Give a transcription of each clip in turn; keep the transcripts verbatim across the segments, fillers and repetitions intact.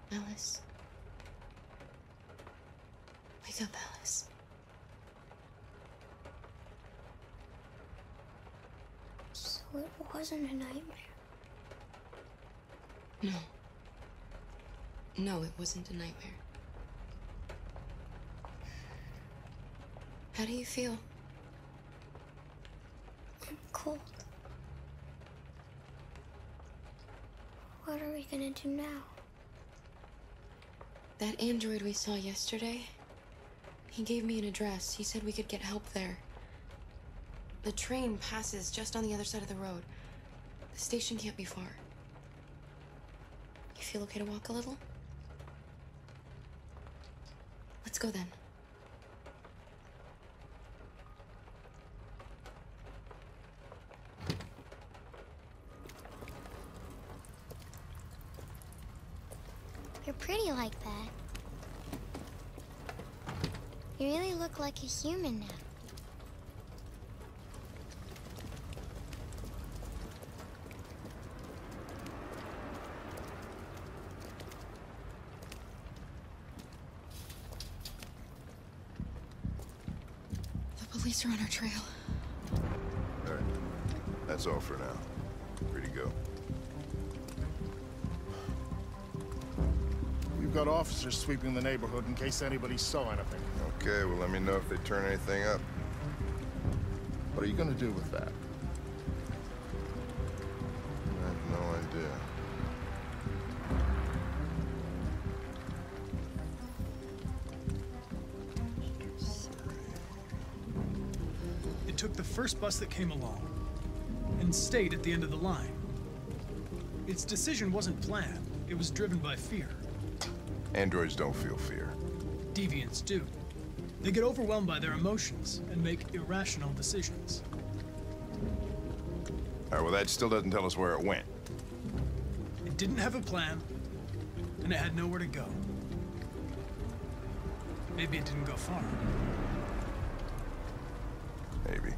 Alice. Wake up, Alice. So it wasn't a nightmare? No. No, it wasn't a nightmare. How do you feel? I'm cold. What are we gonna do now? That android we saw yesterday, he gave me an address. He said we could get help there. The train passes just on the other side of the road. The station can't be far. You feel okay to walk a little? Let's go then. You're pretty like that. You really look like a human now. The police are on our trail. All right. That's all for now. Free to go. We've got officers sweeping the neighborhood in case anybody saw anything. Okay, well, let me know if they turn anything up. What are you gonna do with that? I have no idea. It took the first bus that came along and stayed at the end of the line. Its decision wasn't planned. It was driven by fear. Androids don't feel fear. Deviants do. They get overwhelmed by their emotions and make irrational decisions. All right, well, that still doesn't tell us where it went. It didn't have a plan, and it had nowhere to go. Maybe it didn't go far. Maybe.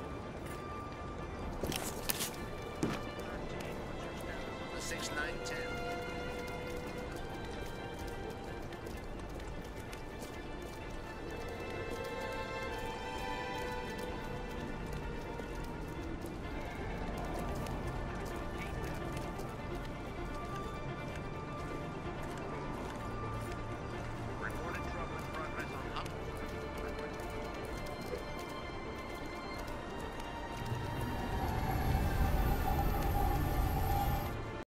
six nine ten.